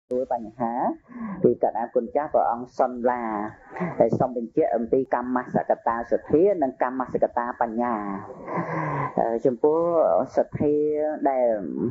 đốiបញ្ហាពីកណ្ដាលគុណចាស់ព្រះអង្គសន្លាហើយសូមបញ្ជាក់អំពីកម្មសកតាសទ្ធានិងកម្មសកតាបញ្ញាចំពោះសទ្ធាដែល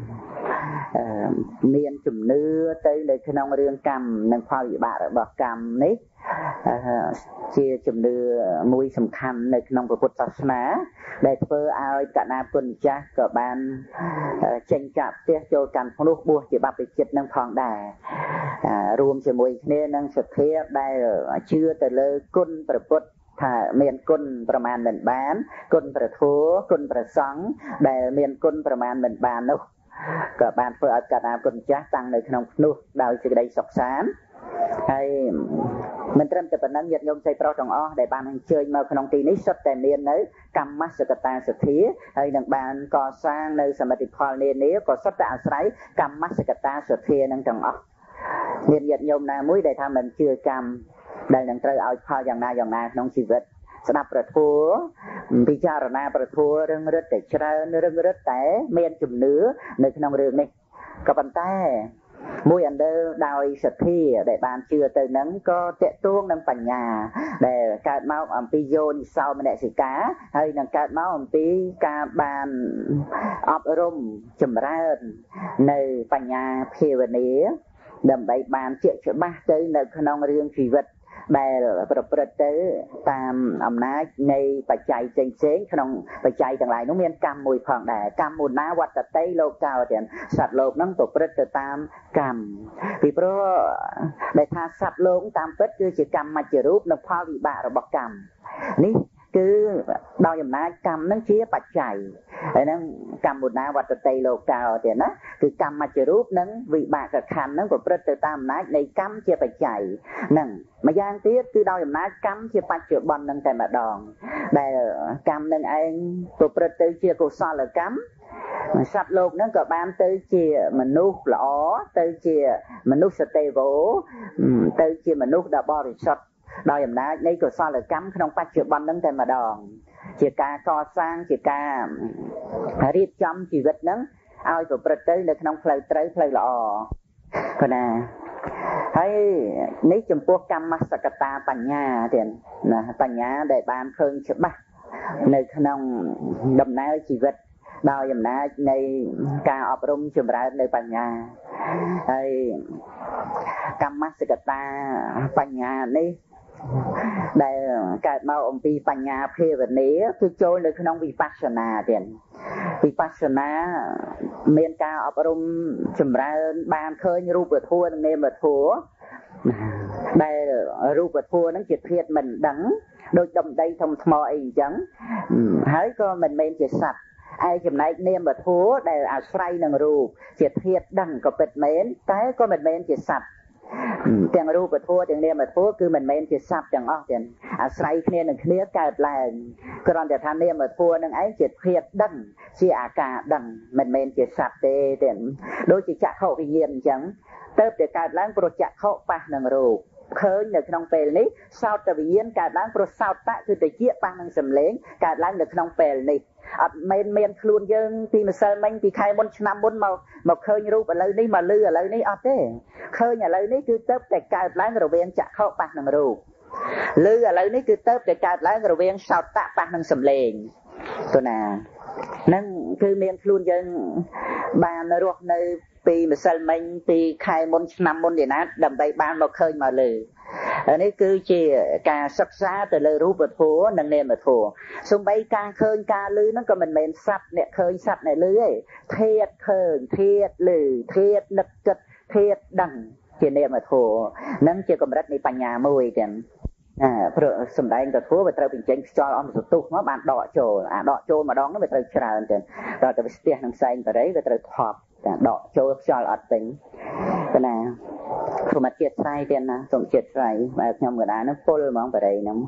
មានជំនឿទៅនៅក្នុងរឿងកម្មនិងផលវិបាករបស់កម្មនេះជាជំនឿមួយសំខាន់នៅក្នុងពុទ្ធសាសនាដែលធ្វើឲ្យកណ្ដាលគុណចាស់ក៏បានចេញចាក់ផ្ទះចូលកាន់ភ្នោះបួសជាបព្វជិតនឹងផងដែររួមជាមួយគ្នានឹងសទ្ធាដែលជឿទៅលើគុណព្រះពុទ្ធថាមានគុណប្រមាណមិនបានគុណព្រះធម៌គុណព្រះសង្ឃដែលមានគុណប្រមាណមិនបាននោះក៏បានធ្វើឲ្យកណ្ដាលគុណចាស់តាំងនៅក្នុងភ្នោះដោយសេចក្តីសុខសាន្តហើយមិនត្រឹមតែប៉ុណ្ណឹងញាតិញោមស្រីប្រុសទាំងអស់ដែលបានអញ្ជើញមកក្នុងទីនេះសុទ្ធតែមាននៅកម្មសកតាសទ្ធាហើយនឹងបានកសាងនៅសមិទ្ធផលនានាក៏សុទ្ធតែអាស្រ័យកម្មសកតាសទ្ធានឹងទាំងអស់មានញាតិញោមណាមួយដែលថាមិនជឿកម្មដែលនឹងត្រូវឲ្យផលយ៉ាងណាក្នុងជីវិតស្ដាប់ព្រះធម៌ពិចារណាព្រះធម៌រឿងរឹតតែច្រើនរឿងរឹតតែមានជំនឿនៅក្នុងរឿងនេះក៏ប៉ុន្តែមួយអណ្ដើដោយសទ្ធាដែលបានជឿទៅនឹងក៏តេតួងនឹងបញ្ញាដែលកើតមកអំពីយោនិសោមនសិកាហើយនឹងកើតមកអំពីការបានអប់រំចម្រើននៅបញ្ញាភាវនាដើម្បីបានជាក់ច្បាស់ទៅនៅក្នុងរឿងជីវិតដែលប្រព្រឹត្តទៅតាមអំណាចនៃបច្ច័យផ្សេងៗក្នុងបច្ច័យទាំងឡាយនោះមានកម្មមួយផងដែរកម្មមុណាវត្តតិលោកកោទាំងសត្វលោកហ្នឹងប្រព្រឹត្តទៅតាមកម្មពីព្រោះដែលថាសត្វលោកតាមពិតគឺជាកម្មមជ្ឈរូបនិងផលវិបាករបស់កម្មនេះគឺដោយអំណាចកម្មនឹងជាបច្ច័យហើយហ្នឹងកម្មមុណាវត្តតិលោកកោទៀតណាគឺកម្មមជ្ឈរូបនិងវិបាកខណ្ឌហ្នឹងប្រព្រឹត្តទៅតាមអំណាចនៃកម្មជាបច្ច័យហ្នឹងម្យ៉ាងទៀតគឺដោយអំណាចកម្មជាបច្ចុប្បន្ននឹងតែម្ដងដែលកម្មនឹងឯងប្រព្រឹត្តទៅជាកុសលកម្មសត្វលោកហ្នឹងក៏បានទៅជាមនុស្សល្អទៅជាមនុស្សទេវោទៅជាមនុស្សដ៏បរិសុទ្ធដោយអំណាចនៃកុសលកម្មក្នុងបច្ចុប្បន្នហ្នឹងតែម្ដងជាការកសាងជាការរៀបចំជីវិតហ្នឹងឲ្យប្រព្រឹត្តទៅនៅក្នុងផ្លូវត្រូវផ្លូវល្អប៉ុណ្ណាហើយនេះចំពោះកម្មសកតាបញ្ញាទៀតណាបញ្ញាដែលបានឃើញច្បាស់នៅក្នុងដំណើរជីវិតដោយអំណាចនៃការអប់រំចម្រើននៅបញ្ញាហើយកម្មសកតាបញ្ញានេះដែលកើតមកអំពីបញ្ញាភាវនាគឺចូលនៅក្នុងវិបស្សនាទៀតវិបស្សនាមានការអប់រំចម្រើនបានឃើញរូបធម៌និងនាមធម៌ដែលរូបធម៌ហ្នឹងជាធាតុមិនដឹងដូចដុំដីធំថ្មអីអញ្ចឹងហើយក៏មិនមែនជាសត្វឯចំណែកនាមធម៌ដែលអាស្រ័យនឹងរូបជាធាតុដឹងក៏ពិតមែនតែក៏មិនមែនជាសត្វទាំងរូបធម៌ទាំងនាមធម៌គឺមិនមែនជាសត្វទាំងអស់ទាំងអាស្រ័យគ្នានឹងគ្នាកើតឡើងគ្រាន់តែថានាមធម៌នឹងឯងជាធាតុដឹងជាអាការដឹងមិនមែនជាសត្វទេទាំងដូចជាចក្ខុវិញ្ញាណអញ្ចឹងទៅតែកើតឡើងព្រោះចក្ខុប៉ះនឹងរូបឃើញនៅក្នុងពេលនេះសោតវិញ្ញាណកើតឡើងព្រោះសោតតគឺតិចប៉ះនឹងសម្លេងកើតឡើងនៅក្នុងពេលនេះអត់មែនមានខ្លួនយើងពីម្សិលមិញពីខែមុនឆ្នាំមុនមកឃើញរូបឥឡូវនេះមកលឺឥឡូវនេះអត់ទេឃើញឥឡូវនេះគឺទៅតែកើតឡើងរវាងចក្ខុប៉ះនឹងរូបលឺឥឡូវនេះគឺទៅតែកើតឡើងរវាងសោតតប៉ះនឹងសម្លេងទៅណាហ្នឹងគឺមានខ្លួនយើងបានរស់នៅពីម្សិលមិញពីខែមុនឆ្នាំមុននេះណាដើម្បីបានមកឃើញមកលើនេះគឺជាការសិក្សាទៅលើរូបធម៌និងនាមធម៌សូម្បីការឃើញការឮហ្នឹងក៏មិនមែនសត្វអ្នកឃើញសត្វអ្នកឮទេធាតុឃើញធាតុឮធាតុនឹកគិតធាតុដឹងជានាមធម៌ហ្នឹងជាកម្រិតនៃបញ្ញាមួយទាំងព្រោះសំដែងទៅធัวវាត្រូវបញ្ចេញខ្យល់អមសតុះមកបានដកចូលអាដកចូលម្ដងនោះវាត្រូវច្រើនទៅដល់ទៅវាស្ទះនឹងផ្សែងបរិយវាត្រូវថប់តែដកចូលខ្យល់អត់ពេញទៅណាព្រមជាតិស្រ័យទៀតណាសូមជាតិស្រ័យបើខ្ញុំកណ្ដាលហ្នឹងពុលហ្មងបរិយហ្នឹង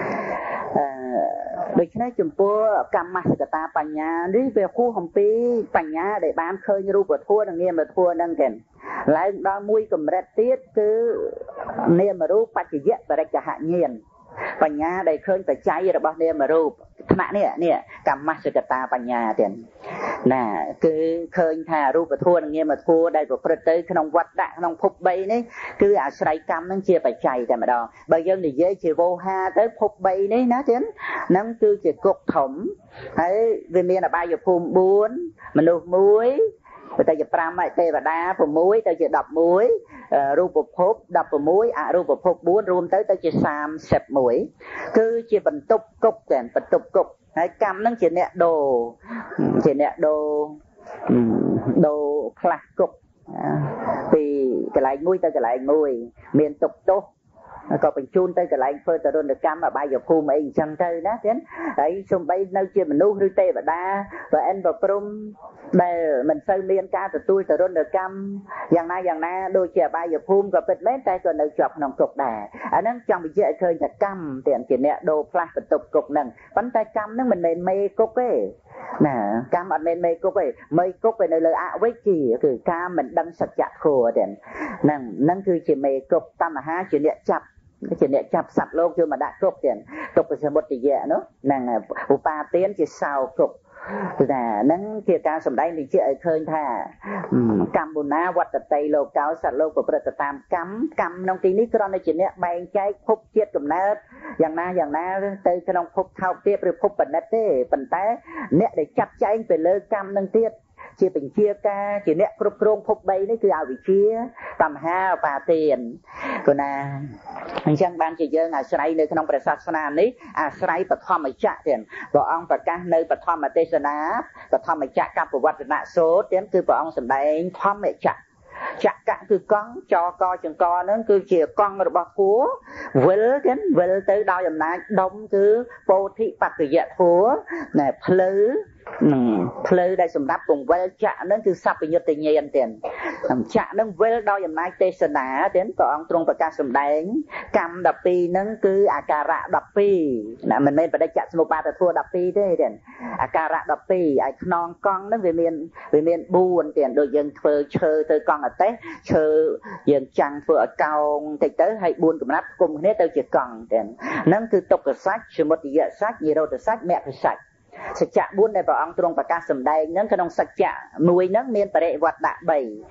ដូច្នេះចំពោះកម្មសកតាបញ្ញានេះវាគូអំពីបញ្ញាដែលបានឃើញរូបធម៌និងនាមធម៌ហ្នឹងទៀតឡើងដល់មួយកម្រិតទៀតគឺនាមរូបបច្ចយៈបរិច្ឆហញ្ញាណបញ្ញាដែលឃើញបច្ច័យរបស់នាមរូបថ្នាក់នេះកម្មសកតាបញ្ញាទៀតណាគឺឃើញថារូបធម៌និងនាមធម៌ដែលប្រព្រឹត្តទៅក្នុងវត្តដាក់ក្នុងភព3នេះគឺអាស្រ័យកម្មនឹងជាបច្ច័យតែម្ដងបើយើងនិយាយជាវោហាទៅភព3នេះណាទៀតហ្នឹងគឺជាគុកធំហើយវាមានអបាយភូមិ4មនុស្ស1ទៅជា5ហើយទេវតា6ទៅជា11រូបភព16អរូបភព4រួមទៅជា31គឺជាបន្ទប់គុកទាំងបន្ទប់គុកហើយកម្មនឹងជាអ្នកដូរផ្លាស់គុកពីកន្លែងមួយទៅកន្លែងមួយមានទុកទោសក៏បញ្ជូនទៅកន្លែងធ្វើទរណកម្មអបាយភូមិអីអញ្ចឹងទៅណាទៀតហើយសំបីនៅជាមនុស្សឬទេវតាបើអិនប្រព្រំដែលមិនសូវមានការទទួលទរណកម្មយ៉ាងណាដូចជាអបាយភូមិក៏ពិតមែនតែក៏នៅជាប់ក្នុងគុកដែរអាហ្នឹងចង់បញ្ជាក់ឲ្យឃើញថាកម្មទាំងជាអ្នកដូរផ្លាស់បន្ទប់គុកហ្នឹងប៉ុន្តែកម្មហ្នឹងមិនមែនមេគុកទេណាកម្មអត់មែនមេគុកទេមេគុកទៅនៅលើអវិជ្ជាគឺការមិនដឹងសច្ចធម៌ទេហ្នឹងគឺជាមេគុកតណ្ហាជាអ្នកចាប់សត្វលោកយកមកដាក់គុកទៀតទុក្ខសមុទយៈនោះហ្នឹងឧបាទានជាសោគុកណាហ្នឹងជាការសម្ដែងបញ្ជាក់ឲ្យឃើញថាកម្មបុណាវត្តតីលោកោសត្វលោកប្រព្រឹត្តតាមកម្មក្នុងទីនេះគ្រាន់តែជាអ្នកបែងចែកភពជាតិកំណើតយ៉ាងណាទៅក្នុងភពថោកទាបឬភពបណ្ឌិតទេប៉ុន្តែអ្នកដែលចាត់ចែងទៅលើកម្មនឹងទៀតជាបញ្ជាការជាអ្នកគ្រប់គ្រងភព3នេះគឺអវិជ្ជាតណ្ហាឧបាទានគណាអញ្ចឹងបានជាយើងអាស្រ័យនៅក្នុងព្រះសាសនានេះអាស្រ័យបឋមចក្រទៀតព្រះអង្គប្រកាសនៅបឋមទេសនាបឋមចក្រកបវត្តនសូត្រទៀតគឺព្រះអង្គសម្ដែងធម្មចក្រចក្រគឺកង់ចកចង្កហ្នឹងគឺជាកង់របស់គួរវិលទៅដោយអំណាចដុំគឺពោធិបក្កយធัวណែផ្លូវដែលសម្រាប់ពង្វិលចក្រហ្នឹងគឺសัพពយុត្តញ្ញាណទៀតចក្រហ្នឹងវិលដោយអំណាចទេសនាទៀតព្រះអង្គទ្រង់ប្រកាសសម្ដែងកម្ម12ហ្នឹងគឺអាការៈ12ណាមិនមែនបដិច្ចសមុបាទធัว12ទេទៀតអាការៈ12ឲ្យខ្នងកង់ហ្នឹងវាមាន4ទៀតដូចយើងធ្វើឈើទៅកង់អទេសឈើយើងចាំងធ្វើឲ្យកោងតិចទៅហើយ4កំណាត់គុំគ្នាទៅជាកង់ទៀតហ្នឹងគឺទុក្ខសច្ចសមុទយសច្ចនិរោធសច្ចមគ្គសច្ចសច្ចៈ4ដែលព្រះអង្គទ្រង់ប្រកាសសម្ដែងហ្នឹងក្នុងសច្ចៈមួយហ្នឹងមានបរិវត្តៈ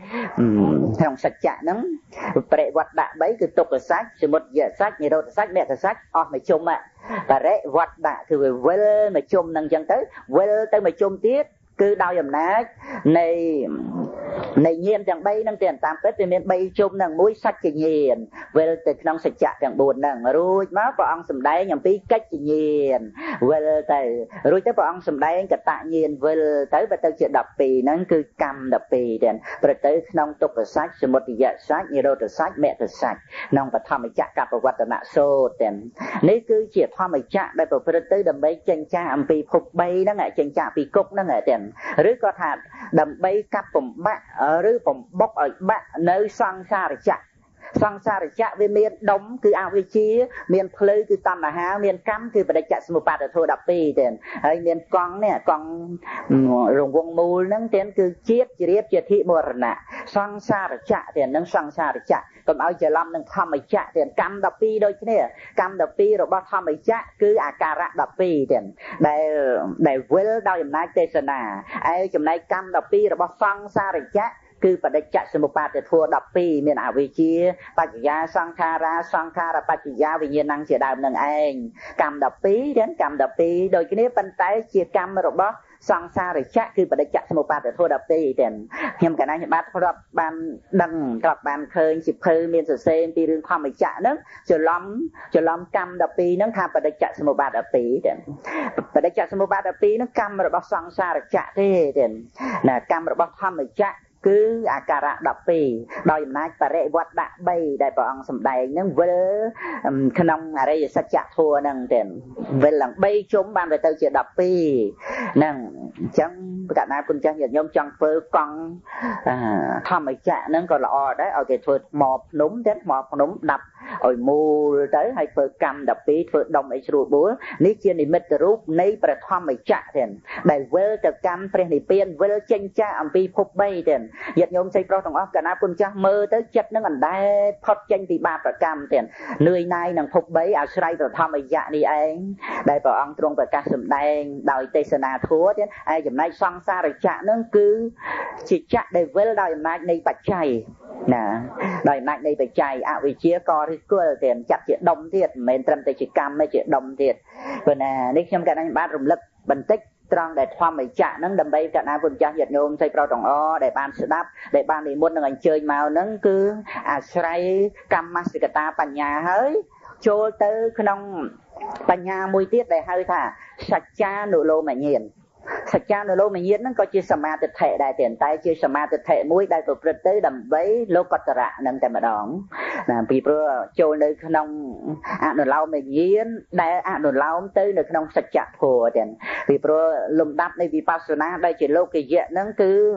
3ក្នុងសច្ចៈហ្នឹងបរិវត្តៈ3គឺទុក្ខសច្ចសមុទយសច្ចនិរោធសច្ចមគ្គសច្ចអស់មួយជុំបរិវត្តៈគឺវាវិលមួយជុំហ្នឹងអញ្ចឹងទៅវិលទៅមួយជុំទៀតគឺដោយអំណាចនៃញាណទាំង3ហ្នឹងទៀតតាមពិតវាមាន3ជុំហ្នឹងមួយសច្ចញាណវិលទៅក្នុងសច្ចៈទាំង4ហ្នឹងរួចមកព្រះអង្គសម្ដែងអំពីកិច្ចញាណវិលទៅរួចទៅព្រះអង្គសម្ដែងកតញាណវិលទៅបើទៅជា12ហ្នឹងគឺកម្ម12ទៀតប្រទៅក្នុងទុក្ខសច្ចសមុទយសច្ចនិរោធសច្ចមគ្គសច្ចក្នុងបឋមចក្រកបវត្តនសូត្រទៀតនេះគឺជាធម្មចក្រដែលប្រព្រឹត្តទៅដើម្បីចេញចាកអំពីភព3ហ្នឹងចេញចាកពីគុកហ្នឹងទៀតឬក៏ថាដើម្បីកាប់បំបាក់ឬបំបុកឲ្យបាក់នៅសង្សារចក្រវាមានដុំគឺអវិជ្ជាមានភ្លឺគឺតណ្ហាមានកម្មគឺបដិច្ចសមុបាទធម៌12ទៀតហើយមានកង់នេះកង់រង្វង់មូលហ្នឹងទៀតគឺជាតិជ្រាបជាធិមរណៈសង្សារចក្រទៀតនឹងសង្សារចក្រកុំឲ្យច្រឡំនឹងធម្មចក្រទៀតកម្ម12ដូចគ្នាកម្ម12របស់ធម្មចក្រគឺអាការៈ12ទៀតដែលវិលដោយអំណាចទេសនាឯចំណែកកម្ម12របស់សង្សារចក្រគឺបដិច្ចសមុបាទធម៌12មានអវិជ្ជាបច្ចយាសង្ខារបច្ចយាវិញ្ញាណังជាដើមនឹងឯងកម្ម12ទៀតកម្ម12ដូចគ្នាប៉ុន្តែជាកម្មរបស់សង្សារចក្រគឺបដិច្ចសមុបាទធម៌12ទៀតខ្ញុំកណ្ដាលខ្ញុំបាទធ្លាប់បានដឹងធ្លាប់បានឃើញសិភៅមានសរសេរពីរឿងធម្មចក្រហ្នឹងច្រឡំកម្ម12ហ្នឹងថាបដិច្ចសមុបាទ12ទៀតបដិច្ចសមុបាទ12ហ្នឹងកម្មរបស់សង្សារចក្រទេទៀតណាកម្មរបស់ធម្មចក្រគឺអាការៈ12ដោយអំណាចបរិវត្តៈ3ដែលព្រះអង្គសម្ដែងហ្នឹងវិលក្នុងអរិយសច្ចធម៌ហ្នឹងទៀតវិលឡើង3ជុំបានទៅជា12ហ្នឹងអញ្ចឹងកណ្ដាលគុណចាស់ញាតិញោមចង់ធ្វើកង់ធម្មចក្រហ្នឹងក៏ល្អដែរឲ្យគេធ្វើថ្មភ្នំទៀតថ្មភ្នំ ôi mù tới hay phơi cam đập pí phơi đông ấy sưu búa ní chia ní mít rúp ní bờ thom ấy chạ tiền đại vơ từ cam pre ní piên vơ chênh cha âm pi phúc bay tiền giật nhôm xây pro thằng óc cả na quân cha mơ tới chất nó còn đai phật chênh thì ba bờ cam tiền nơi này nàng phúc bay à sài bờ thom ấy dạ đi anh đại bảo ông trong bờ ca sầm đen đòi tây sơn à thua tiền ai dùm nay sang xa rồi chạ nó cứ chỉ chạ đại vơ đòi nay này bạch chay nè đòi nay này bạch chay à vì chia co thì cứ tiền chặt chuyện đông thiệt mình trầm tới chỉ cam mấy chuyện đông thiệt rồi nè nếu trong cái này ba rùng lực bình tích trong để thoa mấy chạ nó đầm bay cả na vườn cha nhiệt nhôm xây pro trồng o để ban đáp để ban đi muốn anh chơi màu nó cứ à say cam masikata panya hơi trôi tới cái nông panya mùi tiết để hơi thả sạch cha nụ lô mà nhìn sạch cha nụ lô mà nhìn nó có chia sama tịch thể đại tiền tay chia sama tịch thể mũi đại tổ project tới đầm bấy lô cọt rạ nâng tại mà đón là vì pro trôi nơi cái nông nụ lau mà nhìn đại nụ lau tới nơi cái nông sạch cha phù tiền vì pro lùm đắp này vì pasona đây chỉ lô cái dễ nó cứ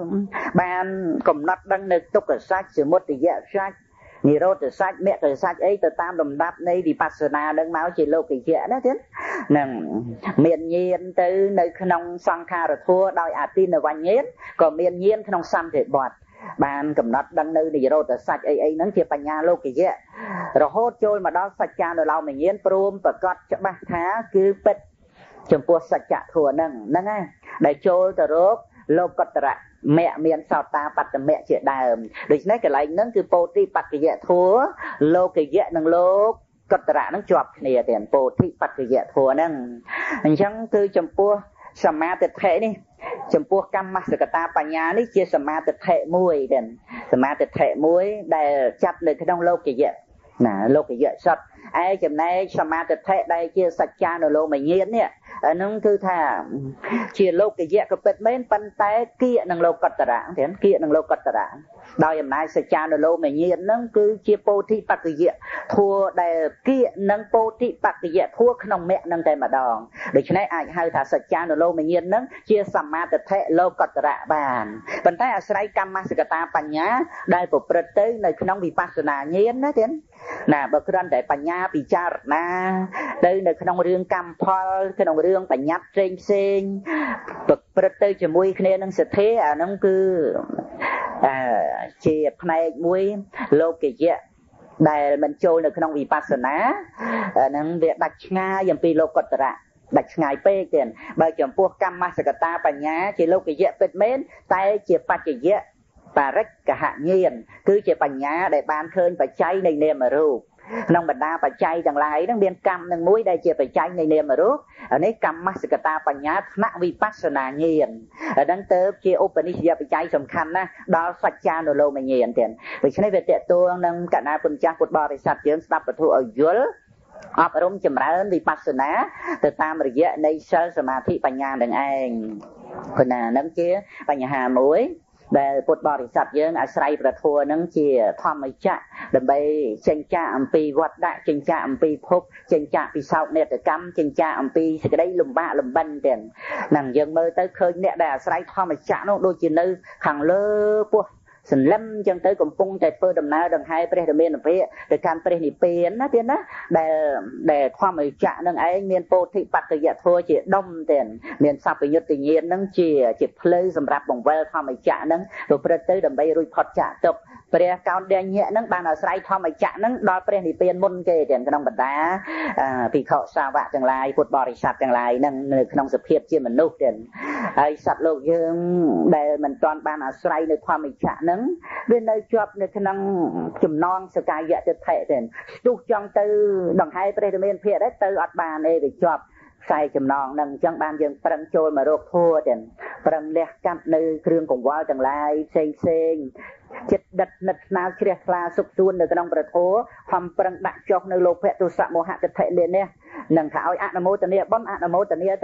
ban cầm nát đăng nơi tục ở sách sự một thì dễ sách nhiều rồi từ sách mẹ từ sách ấy từ tam đồng đáp này vì pasona đang nói chỉ lô cái dễ đó chứ nè miền nhiên từ nơi nông sang kha rồi thua đòi tin là vàng nhét còn miền nhiên nông xăm thì bọt ban cầm nát đăng nơi thì rồi từ sách ấy nó chỉ bằng nhà lô cái dễ rồi hốt trôi mà đó sách cha rồi lau mình nhiên prom và cọt cho ba thá cứ bết chấm pua sạch chạ thua nâng nâng á để trôi từ rốt lô cọt rạ mẹ miền sao ta bắt mẹ chuyện đàm được đấy cái này nó cứ po ti bắt cái dễ thua lô cái dễ nâng lô cọt rạ nó chọp nè tiền po ti bắt cái dễ thua nâng chẳng từ chấm pua sama tịch thể đi chấm pua cam masikata panya đi chia sama tịch thể muối tiền sama tịch thể muối để chặtเลยcái đông lô cái dễ nè lô cái dễ sạch ai chấm này sama tịch thể đây chia sạch cha nô lô mày nhiên nè nó cứ thà chia lô cái dễ cái bệt mấy pan tay kia nâng lô cọt rạ thế kia nâng lô cọt rạ đòi em nay sạch cha nô lô mày nhiên nó cứ chia po thi bắt cái dễ thua đây kia nâng po thi bắt cái dễ thua không mẹ nâng tay mà đòn để cho nên ai hay thà sạch cha nô lô mày nhiên nó chia sama tịch thể lô cọt rạ bàn pan tay asrai cam masikata panya đây bộ prete này không bị pasona nhiên đó thế nè bậc răn để panya picharna đây là không riêng cam phol không riêngปัญญาเซ็งบประเทศจะมวยคะแนนนั่งเสถียรนั่งคือเชียบในมวยโลกเยอะได้มันโจในขนมวิปัสสนานั่งเรียกดัชงาอย่างปีโลกตระดัชงายเป้เตียนบางจำพวกกรรมสกตาปัญญาเชียโลกเยอะเป็นเม้นแต่เชียปัจเจเยอะปารักกะหะเงียนคือเชียปัญญาได้บานเคยปัจจัยในเนมรูปน้องบรรดาปัจจัยต่างหลายนั่งเรียนกรรมนั่งมุ้ยได้เจียปัจจัยในเนมรูปอันนี้กรรมมัสกตาปัญญาณวิปัสสนาเงียนดังเติบเจียอุปนิสัยปัจจัยสำคัญนะดาวสัจจานุโลมเงียนเตียนเพราะฉะนั้นเวทตัวนั่งกันนาปุญจพุทธบริษัทเยือนสตับประตูอายุลอบรมจำเริญวิปัสสนาแต่ตามระยะในเชิงสมาธิปัญญาดังเองคนน่ะนั่งเจียปัญญามุ้ยแต่พุทธบริษัทยังอาศัยประทัวนั่งเจียทำไม่จะดับไปเจนจ่าอัมพีวัดได้เจนจ่าอัมพีพบเจนจ่าปีสาวเนตกรรมเจนจ่าอัมพีสกได้ลุมบ้าลุมบันเด่นนั่งยังเมื่อเตยเคยเนี่ยได้อาศัยทำไม่จะน้องโดยจีนเลยขังเลือพวกสันลำจังเตยกำปงใจเปิดดำน้ำดังไฮเปรย์เมียนเปรย์แต่การเปรย์นี่เปลี่ยนนะเตียนนะแต่ความไม่จะนั่งไอ้เมียนโพธิปัตติยะทัวเจีดมเตียนเมียนสับไปยุติเงียนนั่งเจียจิตเพลย์สำหรับบ่งเวลความไม่จะนั่งตัวเปรย์เตยดำไปรุยพอดจะตกเปรย์การเดียนเงี้ยนั่งบางอาศัยความไม่จะนั่งดอยเปรย์นี่เปลี่ยนมุนเกเตียนก็ต้องบรรดาปีเขาสาวะจังไรพุทธบริษัทจังไรนั่งในขนมสเปียบเจียมนุษย์เตียนไอสัตว์โลกยังได้มันตอนบางอาศัยในความไม่จะนั่งเรื่องในจอบในขนมจุ่มนองสกายยะจะเทะเด่นตุกจังตือดังไฮเปรย์เมียนเพียได้ตืออัดบานเอไปจอบใส่จุ่มนองนั่งจังบานยังปรังโจมาโรคทั่วเด่นปรังเลี้ยกันในเครื่องของว่าวจังไรเซ็งเซ็งจิตดัดนัดนาเชียคลาสุกส่วนในขนมประโถความปรังดักจอกในโลกเพตุสะโมหะจะเทะเด่นเนี่ยนั่งขาวอะนโมตเนียบ้อนอะนโมตเนียเต้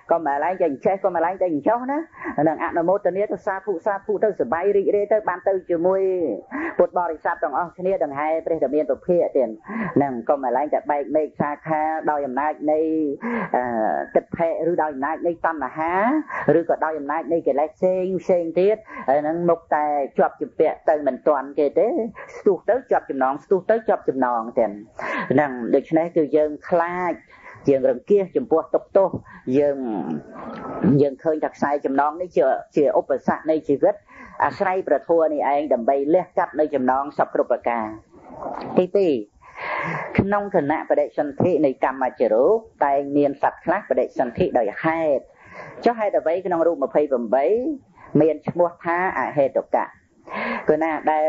có mà lấy cho chết có mà lấy cho cháu đó nàng ăn ở một tuần này tôi xa phụ tôi sẽ bay đi tới ban tới chiều mui bột bò đi sát trong kia đằng hai bây giờ miền tổ phía tiền nàng có mà lấy cho bay mê xa kha đòi làm nai này tịch hệ rồi đòi làm nai này tâm là há rồi có đòi làm nai này cái lại sen tiết nàng một tài chọc chụp vẽ từ mình toàn cái thế tụt tới chọc chụp nón tiền nàng được này từ dân khai dương rừng kia chùm bùa tốc tô dương khơi đặc sai chùm non đấy chưa ốp ở sạc này chỉ gất sai bờ thua này anh đầm bay lết cắt nơi chùm non sập rụp cả tí nông thần nạ và đệ sân thị này cầm mà chỉ rú tay niên sạch khác và đệ sân thị đời hai cho hai đợt vấy cái nông rụp mà phây vầm bấy miền mua tha hết được cả cái nào đây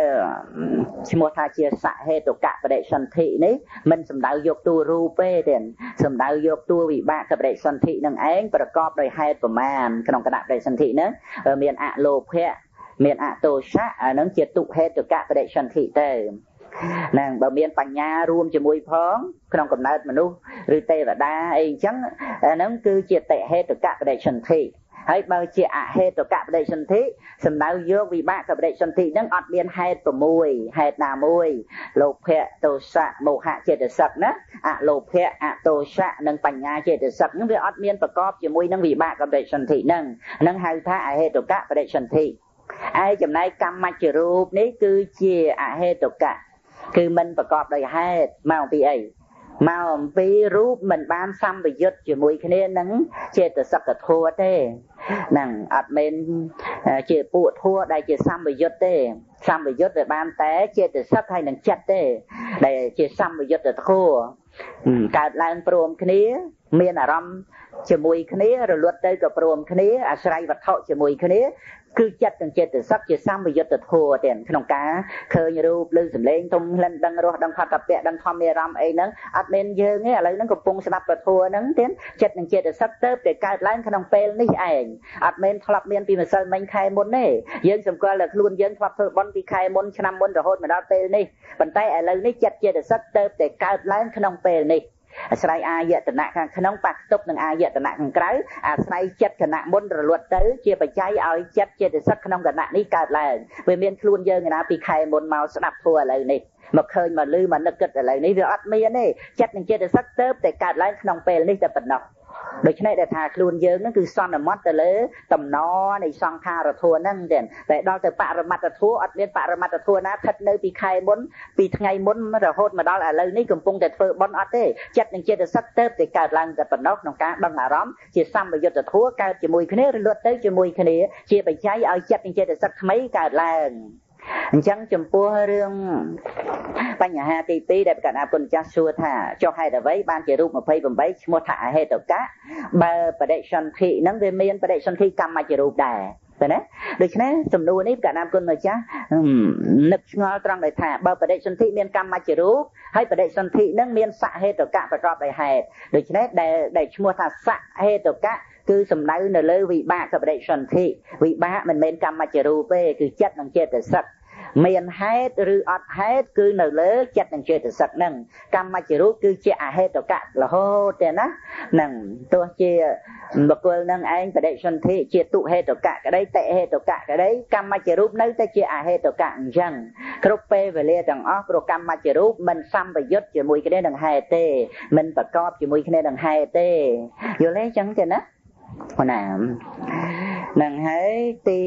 mua tha chia sẻ hết được cả và đệ sân thị đấy mình sầm đạo dục tu rupe tiền sầm đạo dục tu vị bạกับđệ sân thị năng ánh và có đời haiประมาณcái nông cái đệ sân thị nữa miền ạ lô phê miền ạ tô sát năng chia tụ hết được cả và đệ sân thị tề nàng bờ miềnปัญญา រួមជាមួយផងក្នុងកំណើតមនុស្សឬទេវតាអីចឹងហ្នឹងគឺជាតេហេតុកៈបដិសន្ធិហើយបើជាអហេតុកៈបដិសន្ធិសំដៅយកវិបាកបដិសន្ធិហ្នឹងអត់មានហេតុ6ហេតុណាមួយលោភៈទោសៈមោហៈចេតសិកណាអលោភៈអទោសៈនិងបញ្ញាចេតសិកហ្នឹងវាអត់មានប្រកបជាមួយនឹងវិបាកបដិសន្ធិហ្នឹងហៅថាអហេតុកៈបដិសន្ធិឯចំណែកកម្មមជ្ឈរូបនេះគឺជាអហេតុកៈគឺមិនប្រកបដោយហេតុមកពីអីមកអំពីរូបមិនបានសម្បយុទ្ធជាមួយគ្នានឹងចេតសិកធម៌ទេហ្នឹងអត់មែនជាពួកធម៌ដែលជាសម្បយុទ្ធទេសម្បយុទ្ធវាបានតែចេតសិកហើយនឹងចិត្តទេដែលជាសម្បយុទ្ធធម៌កើតឡើងព្រមគ្នាមានអារម្មណ៍ជាមួយគ្នារលត់ទៅក៏ព្រមគ្នាអាស្រ័យវត្ថុជាមួយគ្នាគឺចិត្តទាំងចិត្តសឹកជាសម្បយុទ្ធធម៌ទាំងក្នុងការឃើញរូបឬសម្លេងទុំលិនដឹងរស់ដឹងផតពៈដឹងធម្មអារម្មណ៍អីហ្នឹងអត់មានយើងទេឥឡូវហ្នឹងកំពុងស្ដាប់ពធហ្នឹងទៀតចិត្តនិងចិត្តសឹកទៅតែកើតឡើងក្នុងពេលនេះឯងអត់មានធ្លាប់មានពីម្សិលមិញខែមុនទេយើងសម្គាល់តែខ្លួនយើងធ្លាប់ធ្វើបុណ្យពីខែមុនឆ្នាំមុនរហូតមកដល់ពេលនេះប៉ុន្តែឥឡូវនេះចិត្តចិត្តសឹកទៅតែកើតឡើងក្នុងពេលនេះអាស្រ័យអាយតនៈខាងក្នុងបាក់ទប់នឹងអាយតនៈខាងក្រៅអាស្រ័យចិត្តគណៈមុនរលត់ទៅជាបច្ច័យឲ្យចិត្តចេតសិកក្នុងគណៈនេះកើតឡើងវាមានខ្លួនយើងឯណាពីខែមុនមកស្ដាប់ធัวឥឡូវនេះមកឃើញមកលឺមកនឹកគិតឥឡូវនេះវាអត់មានទេចិត្តនឹងចេតសិកទៅតែកើតឡើងក្នុងពេលនេះតែប៉ុណ្ណោះដូច្នេះដែលថាខ្លួនយើងហ្នឹងគឺសន្មត់ទៅលើតំណនៃសង្ខារធัวហ្នឹងទេតែដល់ទៅបរមត្តធัวអត់មានបរមត្តធัวណាស្ថិតនៅពីខែមុនពីថ្ងៃមុនរហូតមកដល់ឥឡូវនេះកំពុងតែធ្វើបុណ្យអត់ទេចិត្តនឹងចេតសិកទៅតែកើតឡើងតែប៉ុណ្ណោះក្នុងការដឹងអារម្មណ៍ជាសម្បយុទ្ធធัวកើតជាមួយគ្នារលត់ទៅជាមួយគ្នាជាបច្ច័យឲ្យចិត្តនឹងចេតសិកថ្មីកើតឡើងអញ្ចឹងចំពោះរឿងបញ្ហាទី2ដែលប្រកាសអាពុទ្ធចាស់សួរថាចុះហេតុអ្វីបានជារូប28ឈ្មោះថាអហេតុកៈបើបដិសន្ធិហ្នឹងវាមានបដិសន្ធិកម្មជារូបដែរតែណាដូច្នេះសំណួរនេះប្រកាសអាពុទ្ធចាស់នឹកឆ្ងល់ត្រង់ដែលថាបើបដិសន្ធិមានកម្មជារូបហើយបដិសន្ធិហ្នឹងមានសហេតុកៈប្រកបដោយហេតុដូច្នេះដែលឈ្មោះថាសហេតុកៈគឺសំដៅនៅលើវិបាកបដិសន្ធិវិបាកមិនមែនកម្មជារូបទេគឺចិត្តនិងចេតសិកមានហេតុឬអត់ហេតុគឺនៅលើចិត្តនិងចេតសិកហ្នឹងកម្មជារូបគឺជាអហេតុកៈរហូតទេណាហ្នឹងទោះជាបុគ្គលនឹងឯងបដិសន្ធិជាទុហេតុកៈក្តីតេហេតុកៈក្តីកម្មជារូបនៅតែជាអហេតុកៈអញ្ចឹងគ្រប់ពេលវេលាទាំងអស់ព្រោះកម្មជារូបមិនសម្បយុទ្ធជាមួយគ្នានឹងហេតុទេមិនប្រកបជាមួយគ្នានឹងហេតុទេយល់ទេអញ្ចឹងទេណាណានឹងហើយទី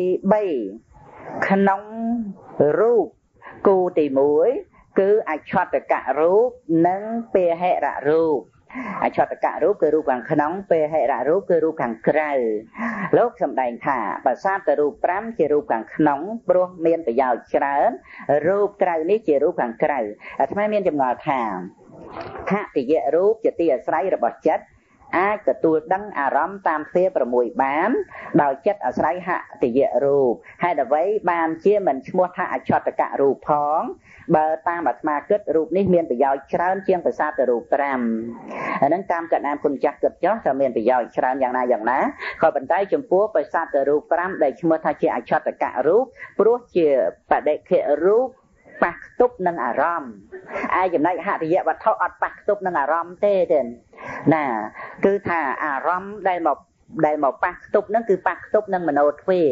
3ក្នុងរូបគូទី1គឺអច្ឆតកៈរូបនិងពេហិរៈរូបអច្ឆតកៈរូបគឺរូបខាងក្នុងពេហិរៈរូបគឺរូបខាងក្រៅលោកសម្ដែងថាប្រសាទរូប5ជារូបខាងក្នុងព្រោះមានប្រយោជន៍ច្រើនរូបក្រៅនេះជារូបខាងក្រៅអាត្មាមានចម្ងល់ថាហតិយរូបជាទីអាស្រ័យរបស់ចិត្តអាចទទួលដឹងអារម្មណ៍តាមទ្វារ6បានដោយចិត្តអាស្រ័យហតិយរូបហេតុអ្វីបានជាមិនឈ្មោះថាអច្ឆតកៈរូបផងបើតាមអាត្មាគិតរូបនេះមានប្រយោជន៍ច្រើនជាងប្រសាទរូប5អាហ្នឹងតាមកណ្ដាលគុណចាស់គិតចុះថាមានប្រយោជន៍ច្រើនយ៉ាងណាក៏ប៉ុន្តែចំពោះប្រសាទរូប5ដែលឈ្មោះថាជាអច្ឆតកៈរូបព្រោះជាបដិខិរូបប៉ះខ្ទប់នឹងអារម្មណ៍ឯចំណែកហតិយវត្ថុអត់ប៉ះខ្ទប់នឹងអារម្មណ៍ទេណាគឺថាអារម្មណ៍ដែលមកដែលមកប៉ះខ្ទប់ហ្នឹងគឺប៉ះខ្ទប់នឹងមโนទ្វា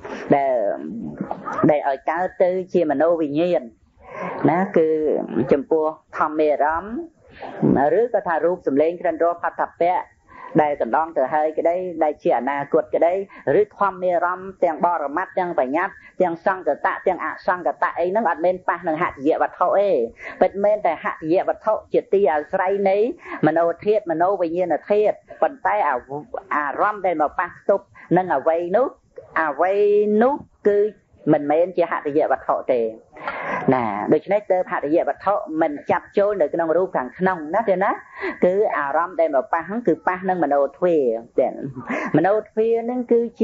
ដែលឲ្យកើតទៅជាមโนវិញ្ញាណណាគឺចំពោះធម្មអារម្មណ៍ឬក៏ថារូបសម្លេងក្រិនរសផតពៈដែលកណ្ដងទៅហើយក្តីដែលជាអនាគតក្តីឬធម្មអារម្មណ៍ទាំងបរមត្តទាំងបញ្ញត្តិទាំងសង្កតៈទាំងអសង្កតៈអីហ្នឹងអត់មែនប៉ះនឹងហតិយវត្ថុទេពិតមែនតែហតិយវត្ថុជាទីអាស្រ័យនៃមโนធាតុមโนវិញ្ញាណធាតុប៉ុន្តែអារម្មណ៍ដែលមកប៉ះទប់នឹងអវ័យនោះគឺមិនមែនជាហតិយវត្ថុទេណាដូច្នេះទៅហតិយវត្ថុមិនចាប់ចូលនៅក្នុងរូបខាងក្នុងណាទេណាគឺអារម្មណ៍ដែលមកប៉ះហ្នឹងគឺប៉ះនឹងមโนទ្វាតែមโนទ្វាហ្នឹង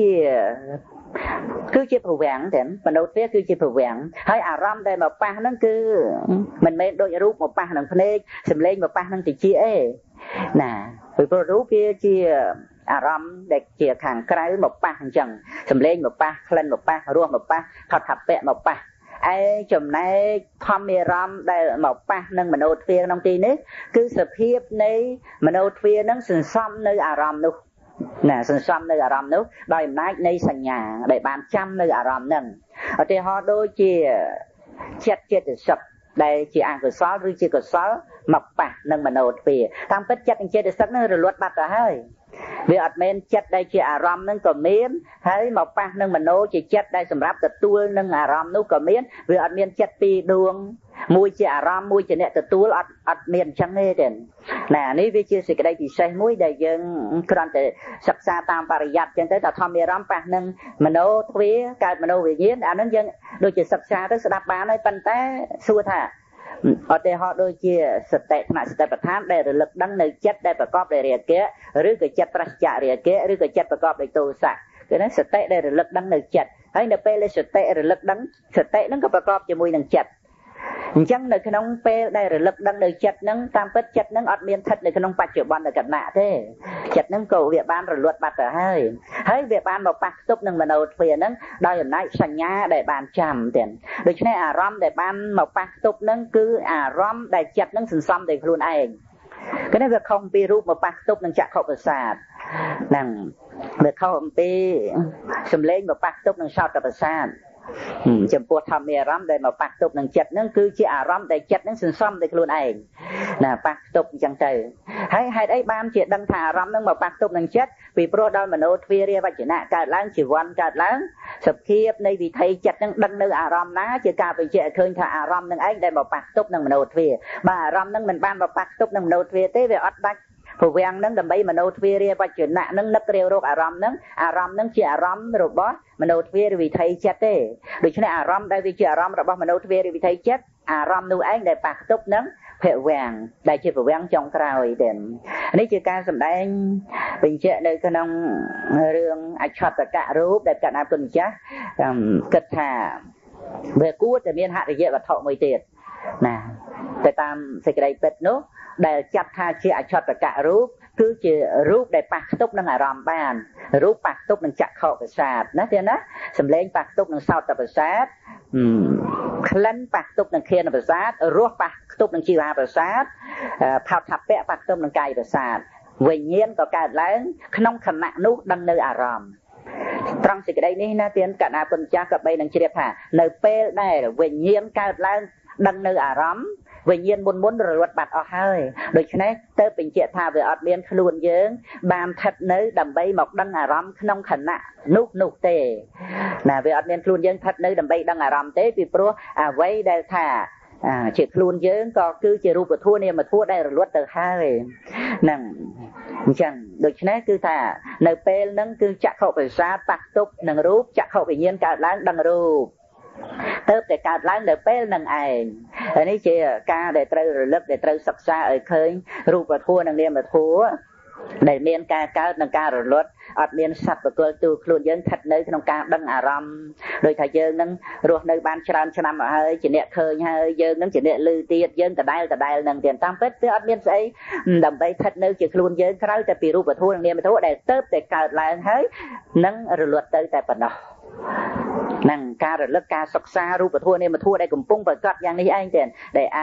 គឺជាប្រវាំងតែមโนទ្វាគឺជាប្រវាំងហើយអារម្មណ៍ដែលមកប៉ះហ្នឹងគឺមិនមែនដូចរូបមកប៉ះនឹងភ្នែកសម្លេងមកប៉ះនឹងតិចអីណាពីព្រោះរូបវាជាអារម្មណ៍ដែលជាខាងក្រៅមកប៉ះអញ្ចឹងសម្លេងមកប៉ះក្លិនមកប៉ះរសមកប៉ះផតពៈមកប៉ះឯចំណែកធម្មអារម្មណ៍ដែលមកប៉ះនឹងមโนទ្វាក្នុងទីនេះគឺសភាពនៃមโนទ្វានឹងសន្សំនៅអារម្មណ៍នោះណាសន្សំនៅអារម្មណ៍នោះដោយអំណាចនៃសញ្ញាដែលបានចាំនៅអារម្មណ៍ហ្នឹងឧទាហរណ៍ដូចជាចិត្តចេតសិកដែលជាអកុសលឬជាកុសលមកប៉ះនឹងមโนទ្វាតាមពិតចិត្តចេតសិកនឹងរលត់បាត់ទៅហើយវាអត់មែនចិត្តដែលជាអារម្មណ៍នឹងក៏មានហើយមកប៉ះនឹងមโนជាចិត្តដែលសម្រាប់ទទួលនឹងអារម្មណ៍នោះក៏មានវាអត់មានចិត្តពីរដួងមួយជាអារម្មណ៍មួយជាអ្នកទទួលអត់មានអញ្ចឹងទេណានេះវាជាសេចក្តីពិសេសមួយដែលយើងគ្រាន់តែសិក្សាតាមបរិយ័តអញ្ចឹងទៅថាធម្មអារម្មណ៍ប៉ះនឹងមโนទ្វាកើតមโนវិញ្ញាណអានឹងយើងដូចជាសិក្សាទៅស្ដាប់បានហើយប៉ុន្តែសួរថាឧទាហរណ៍ដូចជាសតិថ្នាក់សតិប្បដ្ឋានដែលរលឹកដឹងនៅចិត្តដែលប្រកបដោយរាគៈឬក៏ចិត្តប្រសិទ្ធរាគៈឬក៏ចិត្តប្រកបដោយទោសៈគឺហ្នឹងសតិដែលរលឹកដឹងនៅចិត្តហើយនៅពេលដែលសតិរលឹកដឹងសតិហ្នឹងក៏ប្រកបជាមួយនឹងចិត្តអញ្ចឹងនៅក្នុងពេលដែលរលឹកដឹងនៅចិត្តហ្នឹងតាមពិតចិត្តហ្នឹងអត់មានស្ថិតនៅក្នុងបច្ចុប្បន្នគណៈទេចិត្តហ្នឹងក៏វាបានរលត់បាត់ទៅហើយវាបានមកប៉ះទប់នឹងមโนទ្វាហ្នឹងដោយអំណាចសញ្ញាដែលបានចាំទៀតដូច្នេះអារម្មណ៍ដែលបានមកប៉ះទប់ហ្នឹងគឺអារម្មណ៍ដែលចិត្តហ្នឹងសន្សំដោយខ្លួនឯងគឺនេះវាខុសអំពីរូបមកប៉ះទប់នឹងចក្ខុប្រសាទហ្នឹងវាខុសអំពីសម្លេងមកប៉ះទប់នឹងសោតប្រសាទចំពោះធម្មអារម្មណ៍ដែលមកប៉ះទប់នឹងចិត្តហ្នឹងគឺជាអារម្មណ៍ដែលចិត្តហ្នឹងសន្សំដោយខ្លួនឯងណាប៉ះទប់អញ្ចឹងទៅហើយហេតុអីបានជាដឹងថាអារម្មណ៍ហ្នឹងមកប៉ះទប់នឹងចិត្តពីព្រោះដោយមโนទ្វារាវចនៈកើតឡើងជីវ័នកើតឡើងសភាពនៃវិថីចិត្តហ្នឹងដឹងនៅអារម្មណ៍ណាជាការបញ្ជាក់ឲ្យឃើញថាអារម្មណ៍ហ្នឹងឯងដែលមកប៉ះទប់នឹងមโนទ្វាបើអារម្មណ៍ហ្នឹងមិនបានមកប៉ះទប់នឹងមโนទ្វាទេវាអត់ដាច់ព្រវាំងហ្នឹងដើម្បីមโนទ្វារាវចនៈហ្នឹងនឹករាវរកអារម្មណ៍ហ្នឹងជាអារម្មណ៍របស់មโนទ្វារវិថីចិត្តទេដូច្នេះអារម្មណ៍ដែលវាជាអារម្មណ៍របស់មโนទ្វារវិថីចិត្តអារម្មណ៍នោះឯងដែលប៉ះទប់នឹងភវាំងដែលជាភវាំងចុងក្រោយទេនេះជាការសម្ដែងបញ្ជាក់នៅក្នុងរឿងអច្ឆតកៈរូបដែលកណ្ដាលគុណម្ចាស់គិតថាវាគួរតែមានហរិយវត្ថុមួយទៀតណាតែតាមសេចក្តីពិតនោះដែលចាត់ថាជាអច្ឆតកៈរូបគឺជារូបដែលប៉ះទប់នឹងអារម្មណ៍បានរូបប៉ះទប់នឹងចក្ខុប្រសាទណាទេណាសម្លេងប៉ះទប់នឹងសោតប្រសាទក្លិនប៉ះទប់នឹងឃានប្រសាទរសប៉ះទប់នឹងជីវហាប្រសាទផោតថពៈប៉ះទប់នឹងកាយប្រសាទវិញ្ញាណក៏កើតឡើងក្នុងខណៈនោះដឹងនៅអារម្មណ៍ត្រង់សេចក្តីនេះណាទានកណ្ដាលពុនចាស់ក៏បីនឹងជ្រាបថានៅពេលដែលវិញ្ញាណកើតឡើងដឹងនៅអារម្មណ៍វិញ្ញាណមុនរលត់បាត់អស់ហើយដូច្នេះទៅបញ្ជាក់ថាវាអត់មានខ្លួនយើងបានស្ថិតនៅដើម្បីមកដឹងអារម្មណ៍ក្នុងខណៈនោះទេណាវាអត់មានខ្លួនយើងស្ថិតនៅដើម្បីដឹងអារម្មណ៍ទេពីព្រោះអ្វីដែលថាជាខ្លួនយើងក៏គឺជារូបធម៌នាមធម៌ដែលរលត់ទៅហើយហ្នឹងអញ្ចឹងដូច្នេះគឺថានៅពេលហ្នឹងគឺចក្ខុប្រសាទប៉ះទប់នឹងរូបចក្ខុវិញ្ញាណកើតឡើងដឹងរូបទៅតែកើតឡើងនៅពេលនឹងឯងហើយនេះជាការដែលត្រូវរលឹកដែលត្រូវសិក្សាឲ្យឃើញរូបធម៌និងនាមធម៌ដែលមានការកើតនិងការរលត់អត់មានសត្វប្រគល់ទូខ្លួនយើងស្ថិតនៅក្នុងការដឹងអារម្មណ៍ដោយថាយើងនឹងរស់នៅបានច្រើនឆ្នាំមកហើយជាអ្នកឃើញហើយយើងនឹងជាអ្នកឮទៀតយើងដដែលនឹងទៀតតាមពិតវាអត់មានស្អីដើម្បីស្ថិតនៅជាខ្លួនយើងក្រៅតែពីរូបធម៌និងនាមធម៌ដែលទៅតែកើតឡើងហើយនឹងរលត់ទៅតែប៉ុណ្ណោះនឹងការរលឹកការសិក្សារូបធម៌នាមធម៌ដែលកំពុងប្រកបយ៉ាងនេះឯងទេដែលអាច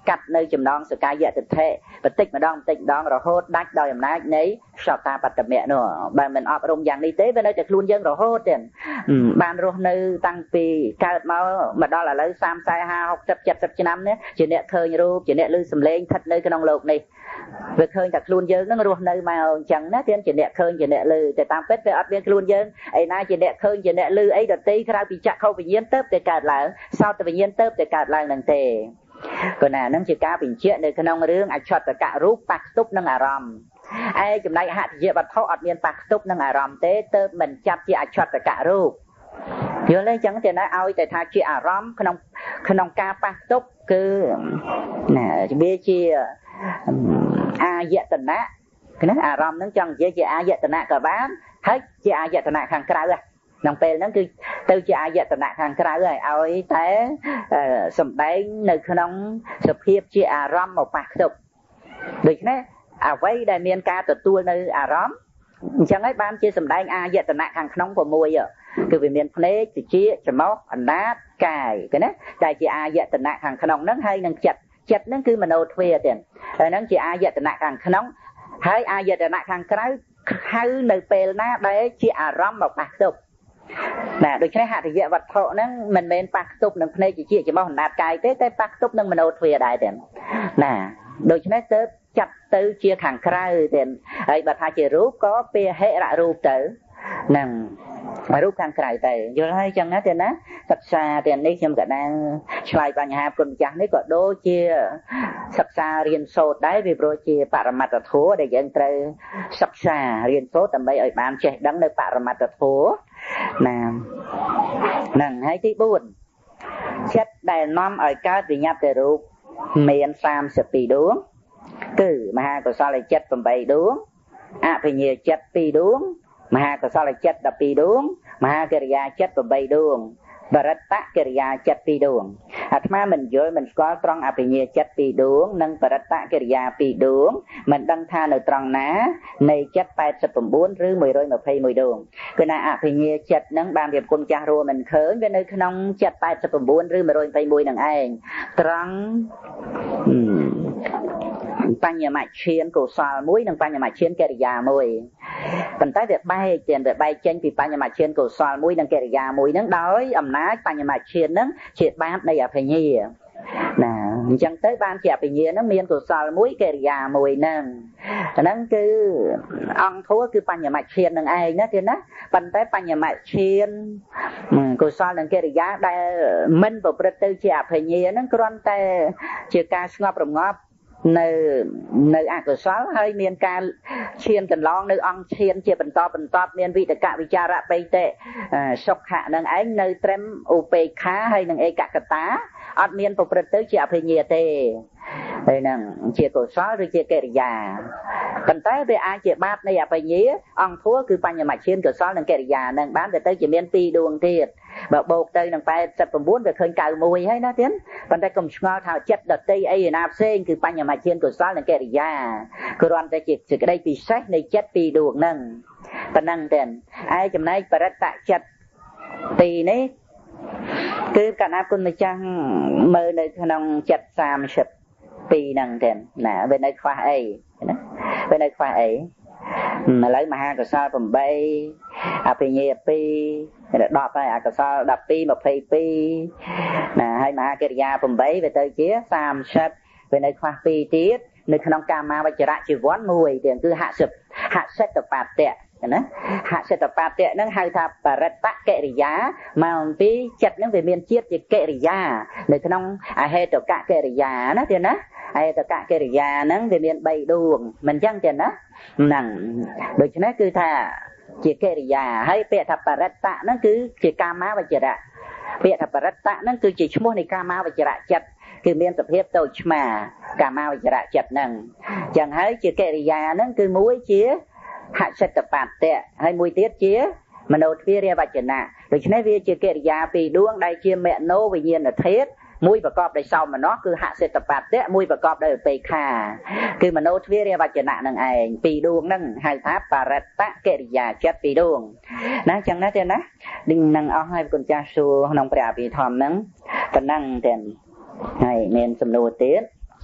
កាត់នៅចំណងសកាយៈទិដ្ឋិបន្តិចម្ដងរហូតដាច់ដោយអំណាចនៃសោតាបត្តមៈនោះបើមិនអប់រំយ៉ាងនេះទេវានៅតែខ្លួនយើងរហូតទេបានរស់នៅតាំងពីកើតមកដល់ឥឡូវ30 40 50 70ឆ្នាំនេះជាអ្នកឃើញរូបជាអ្នកឮសំឡេងស្ថិតនៅក្នុងโลกនេះវាឃើញតែខ្លួនយើងនឹងរស់នៅមកអញ្ចឹងណាទៀតជាអ្នកឃើញជាអ្នកឮតែតាមពិតវាអត់មានខ្លួនយើងឯណាជាអ្នកឃើញជាអ្នកឮអីដតីក្រៅពីចក្ខុវិញ្ញាណទៅតែកើតឡើងសោតវិញ្ញាណទៅតែកើតឡើងនឹងទេគណៈនឹងជាការបញ្ជាក់នៅក្នុងរឿងអច្ឆតកៈរូបប៉ះខ្ទប់នឹងអារម្មណ៍ឯចំណែកហត្ថយវត្ថុអត់មានប៉ះខ្ទប់នឹងអារម្មណ៍ទេទៅមិនចាប់ជាអច្ឆតកៈរូបយល់ទេអញ្ចឹងទេណាឲ្យតែថាជាអារម្មណ៍ក្នុងការប៉ះខ្ទប់គឺណាវាជាអាយតនៈណាអារម្មណ៍ហ្នឹងចង់និយាយជាអាយតនៈក៏បានហើយជាអាយតនៈខាងក្រៅក្នុងពេលហ្នឹងគឺទៅជាអាយតនៈខាងក្រៅហើយឲ្យតែសំដែងនៅក្នុងសភាពជាអារម្មណ៍មកប៉ះខ្ទប់ដូច្នេះអ្វីដែលមានការទទួលនៅអារម្មណ៍អញ្ចឹងហើយបានជាសំដែងអាយតនៈខាងក្នុង6គឺវាមានភ្នែកត្រចៀកច្រមុះអណ្ដាតកាយឃើញណាដែលជាអាយតនៈខាងក្នុងហ្នឹងហើយនឹងចិត្តហ្នឹងគឺមโนទ្វារទៀតហើយហ្នឹងជាអាយតនៈខាងក្នុងហើយអាយតនៈខាងក្រៅហៅនៅពេលណាដែលជាអារម្មណ៍មកប៉ះខ្ទប់ណាដូច្នេះហត្ថយវត្ថុហ្នឹងមិនមែនប៉ះខ្ទប់នឹងភ្នែកជាច្រមុះអណ្ដាតកាយទេតែប៉ះខ្ទប់នឹងមโนទ្វារដែរទៀតណាដូច្នេះទៅចាត់ទៅជាខាងក្រៅទៀតហើយបើថាជារូបក៏ពាហិររូបទៅហ្នឹងរូបខាងក្រៅទៅយល់ហើយចឹងណាទេណាសិក្សាទាំងនេះខ្ញុំក៏đangឆ្លើយបញ្ហាគុណម្ចាស់នេះក៏ដូចជាសិក្សារៀនសូត្រដែរវាព្រោះជាបរមត្តធម៌ដែលយើងត្រូវសិក្សារៀនសូត្រដើម្បីឲ្យបានចេះដឹងនៅបរមត្តធម៌ណាហ្នឹងហើយទី4ចិត្តដែលនាំឲ្យកើតវិញ្ញាតរូបមាន32ដួងគឺមហាកុសលចិត្ត8ដួងអភិញ្ញាចិត្ត2ដួងមហាកុសលចិត្ត12ដួងមហាកិរិយាចិត្ត8ដួងបរិត្តកិរិយាចិត្ត2ដួងអាត្មាមិនយល់មិនស្គាល់ត្រង់អភិញ្ញាចិត្ត2ដួងនិងបរិត្តកិរិយា2ដួងមិនដឹងថានៅត្រង់ណានៃចិត្ត89ឬ121ដួងគឺណាអភិញ្ញាចិត្តនឹងបានរៀបគុណចាស់រួមមិនឃើញវានៅក្នុងចិត្ត89ឬ121នឹងឯងត្រង់បញ្ញមច្ឆានកុសលមួយនិងបញ្ញមច្ឆានកិរិយាមួយប៉ុន្តែវាបែកចេញពីបញ្ញមច្ឆានកុសលមួយនិងកិរិយាមួយហ្នឹងដោយអំណាចបញ្ញមច្ឆានហ្នឹងជាបាបនៃអភិញ្ញាណាអញ្ចឹងទៅបានជាអភិញ្ញាហ្នឹងមានកុសលមួយកិរិយាមួយហ្នឹងគឺអង្គធัวគឺបញ្ញមច្ឆាននឹងឯងណាទៀតណាប៉ុន្តែបញ្ញមច្ឆានកុសលនិងកិរិយាដែលមិនប្រព្រឹត្តទៅជាអភិញ្ញាហ្នឹងគ្រាន់តែជាការស្ងប់រងាប់នៅអកុសលហើយមានការឈានកន្លងនៅអង្គឈានជាបន្តមានវិតកវិចារៈបេតិសុខៈនឹងឯងនៅត្រឹមឧបេក្ខាហើយនឹងឯកកតាអត់មានប្រព្រឹត្តទៅជាអភិញ្ញាទេហើយនឹងជាកុសលឬជាកិរិយាប៉ុន្តែវាអាចជាបាបនៃអភិញ្ញាអង្គធัวគឺបញ្ញមច្ឆានកុសលនិងកិរិយានឹងបានទៅជាមាន2ដួងទៀតបើបូកទៅនឹង89វាឃើញ91ហើយណាទៀតប៉ុន្តែកុំឆ្ងល់ថាចិត្តដតីអីណាផ្សេងគឺបញ្ញមច្ឆានកុសលនិងកិរិយាគ្រាន់តែជាសេចក្តីពិសេសនៃចិត្ត2ដួងហ្នឹងប៉ុណ្ណឹងទេឯចំណែកបរិត្តចិត្តទីនេះគឺកណ្ដាប់គុណម្ចាស់មើលនៅក្នុងចិត្ត32ហ្នឹងទេណាវានៅខ្វះអីណាវានៅខ្វះអីឥឡូវមហាកុសល8អភិញ្ញា2 10ហើយអកុសល12 22ណាហើយមហាកិរិយា8វាទៅជា30វានៅខ្វះ2ទៀតនៅក្នុងកាមាវចរៈជីវ័នមួយទៀតគឺហសិតបត្តៈណាហសិតបត្តៈហ្នឹងហៅថាបរិត្តកិរិយាមកអំពីចិត្តហ្នឹងវាមានជាតិជាកិរិយានៅក្នុងអហេតុកកិរិយាណាទៀតណាអហេតុកកិរិយាហ្នឹងវាមាន3ដួងមិនអញ្ចឹងទេណាហ្នឹងដូច្នេះគឺថាជាកិរិយាហើយពាក្យថាបរិត្តៈហ្នឹងគឺជាកាមាវចរៈពាក្យថាបរិត្តៈហ្នឹងគឺជាឈ្មោះនៃកាមាវចរៈចិត្តគឺមានសភាពតូចឆ្មាកាមាវចរៈចិត្តហ្នឹងអញ្ចឹងហើយជាកិរិយាហ្នឹងគឺមួយជាហសិតបត្តៈហើយមួយទៀតជាមโนទ្វារវចនៈដូច្នេះវាជាកិរិយា2ដួងដែលជាមโนវិញ្ញាណធាតុមួយប្រកបដោយសោមនស្សគឺហសិតបត្តៈមួយប្រកបដោយឧបេក្ខាគឺមโนទ្វារវចនៈនឹងឯង2ដួងហ្នឹងហៅថាបរិត្តកិរិយាចិត្ត2ដួងណាចឹងណាទេណានឹងអស់ហើយគុណចាស់សួរក្នុងព្រះអភិធម្មហ្នឹងប៉ុណ្ណឹងទេហើយមានសំណួរទៀត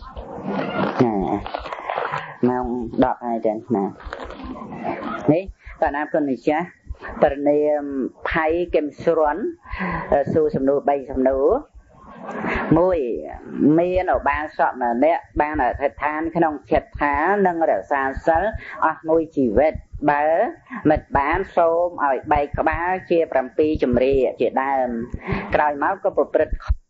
mong đọc hai trên nè ní cả nam con này cha tờ niệm hay kem xuân su sầm nụ bay sầm nụ mùi miên ở ba sọm là nè ba là thật than cái nông chật thá nâng ở xa xa mùi chỉ vết bớ mệt bán xôm ở bay có ba chia làm pi chùm ri chỉ đa cài máu có một bật